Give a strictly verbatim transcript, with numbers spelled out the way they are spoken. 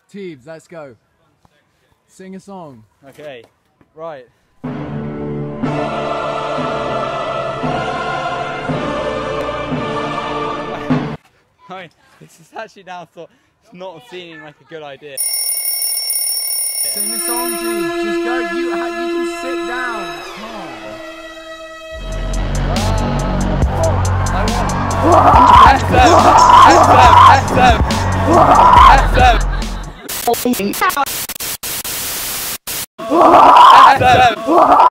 Teebs, let's go. Sing a song. Okay, right. I mean, this is actually now thought it's not seeming like a good idea. Sing a song, Teebs. Just go. You ha you can sit down. Come on. S M, S M, S M, S M.